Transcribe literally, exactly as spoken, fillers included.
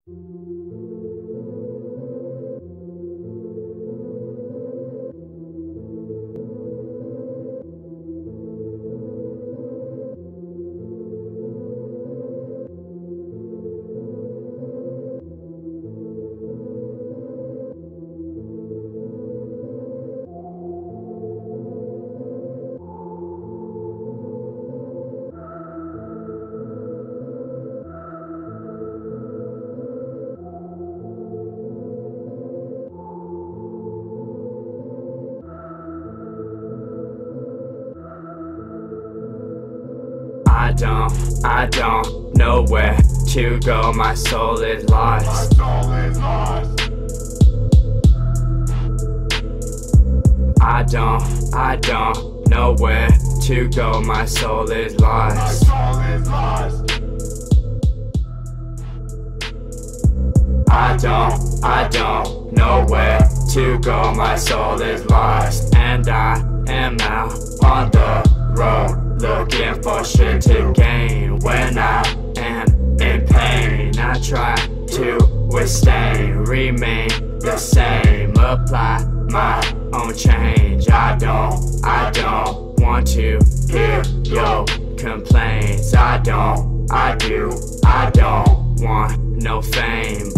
I don't, I don't know where to go, my soul is lost. I don't, I don't know where to go, my soul is lost. I don't, I don't know where to go, my soul is lost. And I am out on the road, looking for shit to gain. When I am in pain, I try to withstand, remain the same, apply my own change. I don't, I don't want to hear your complaints. I don't, I do, I don't want no fame,